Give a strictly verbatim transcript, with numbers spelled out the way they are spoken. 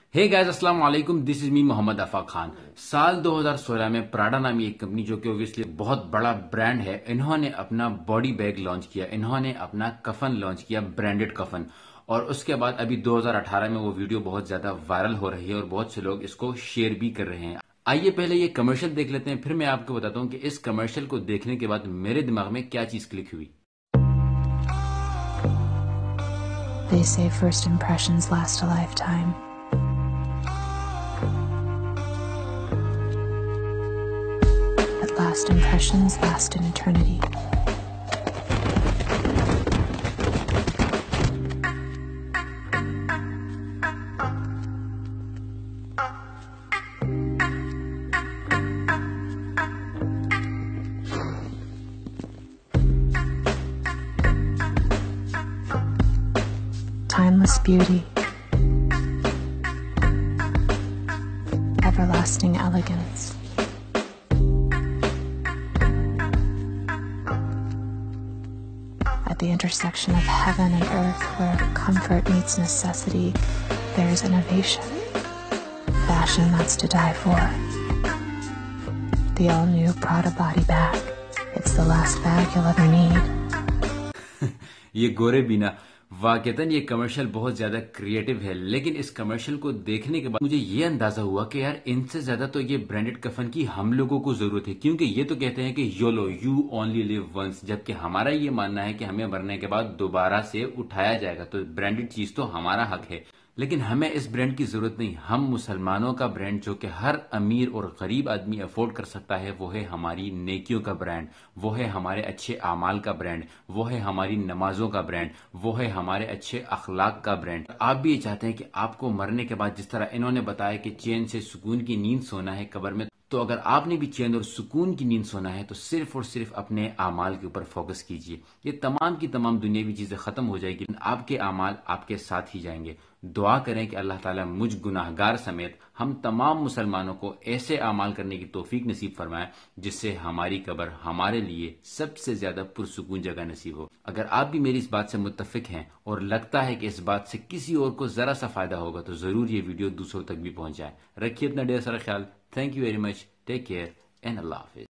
Hey guys, अस्सलाम वालेकुम। This is me Mohammad आफा खान। साल दो हज़ार सोलह में प्राडा नामी एक कंपनी, जो कि ऑब्वियसली बहुत बड़ा ब्रांड है, इन्होंने अपना बॉडी बैग लॉन्च किया। इन्होंने अपना कफन लॉन्च किया, ब्रांडेड कफन। और उसके बाद अभी दो हज़ार अठारह में वो वीडियो बहुत ज्यादा वायरल हो रही है और बहुत से लोग इसको शेयर भी कर रहे हैं। आइए पहले ये कमर्शियल देख लेते हैं, फिर मैं आपको बताता हूँ कि इस कमर्शियल को देखने के बाद मेरे दिमाग में क्या चीज क्लिक हुई। They say first impressions last a lifetime. But last impressions last an eternity. Timeless beauty, everlasting elegance. At the intersection of heaven and earth, where comfort meets necessity, there's innovation, fashion that's to die for. The all-new Prada body bag. It's the last bag you'll ever need. ये गोरे बिना वाकईतन ये commercial बहुत ज्यादा creative है, लेकिन इस commercial को देखने के बाद मुझे ये अंदाजा हुआ कि यार इनसे ज्यादा तो ये ब्रांडेड कफन की हम लोगों को जरूरत है, क्योंकि ये तो कहते हैं कि YOLO, you only live once, जबकि हमारा ये मानना है कि हमें मरने के बाद दोबारा से उठाया जाएगा। तो ब्रांडेड चीज तो हमारा हक है, लेकिन हमें इस ब्रांड की जरूरत नहीं। हम मुसलमानों का ब्रांड, जो कि हर अमीर और गरीब आदमी अफोर्ड कर सकता है, वो है हमारी नेकियों का ब्रांड, वो है हमारे अच्छे आमाल का ब्रांड, वो है हमारी नमाजों का ब्रांड, वो है हमारे अच्छे अखलाक का ब्रांड। आप भी ये चाहते हैं कि आपको मरने के बाद, जिस तरह इन्होंने बताया कि चैन से सुकून की नींद सोना है कब्र में, तो अगर आपने भी चैन और सुकून की नींद सोना है तो सिर्फ और सिर्फ अपने आमाल के ऊपर फोकस कीजिए। ये तमाम की तमाम दुनियावी चीजें खत्म हो जाएगी, आपके आमाल आपके साथ ही जाएंगे। दुआ करें कि अल्लाह ताला मुझ गुनाहगार समेत हम तमाम मुसलमानों को ऐसे आमाल करने की तौफीक नसीब फरमाए जिससे हमारी कब्र हमारे लिए सबसे ज्यादा पुरसुकून जगह नसीब हो। अगर आप भी मेरी इस बात से मुत्तफिक हैं और लगता है कि इस बात से किसी और को जरा सा फायदा होगा, तो जरूर ये वीडियो दूसरों तक भी पहुंच जाए। रखिए अपना ढेर सारा ख्याल। Thank you very much. Take care and अल्लाह हाफिज।